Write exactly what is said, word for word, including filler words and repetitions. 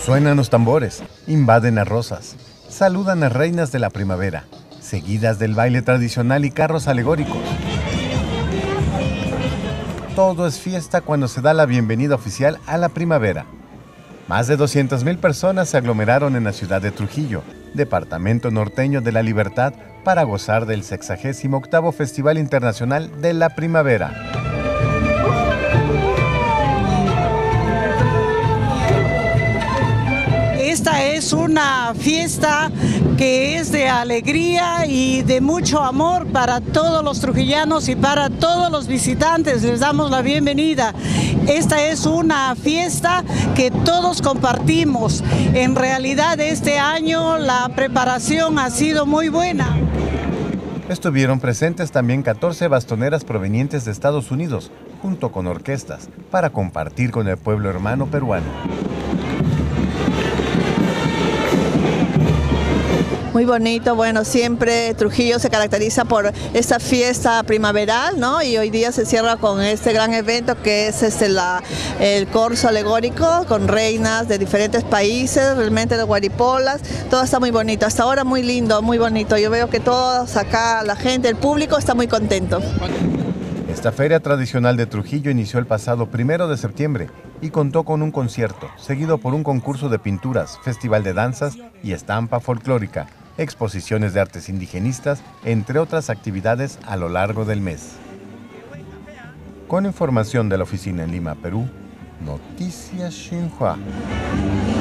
Suenan los tambores, invaden a Rosas, saludan a reinas de la primavera, seguidas del baile tradicional y carros alegóricos. Todo es fiesta cuando se da la bienvenida oficial a la primavera. Más de doscientas mil personas se aglomeraron en la ciudad de Trujillo, departamento norteño de la Libertad, para gozar del sexagésimo octavo Festival Internacional de la Primavera. Esta es una fiesta que es de alegría y de mucho amor para todos los trujillanos y para todos los visitantes. Les damos la bienvenida. Esta es una fiesta que todos compartimos. En realidad este año la preparación ha sido muy buena. Estuvieron presentes también catorce bastoneras provenientes de Estados Unidos, junto con orquestas, para compartir con el pueblo hermano peruano. Muy bonito, bueno, siempre Trujillo se caracteriza por esta fiesta primaveral, ¿no? Y hoy día se cierra con este gran evento que es este, la, el corso alegórico con reinas de diferentes países, realmente de guaripolas, todo está muy bonito, hasta ahora muy lindo, muy bonito. Yo veo que todos acá, la gente, el público está muy contento. Esta feria tradicional de Trujillo inició el pasado primero de septiembre y contó con un concierto, seguido por un concurso de pinturas, festival de danzas y estampa folclórica, exposiciones de artes indigenistas, entre otras actividades a lo largo del mes. Con información de la oficina en Lima, Perú, Noticias Xinhua.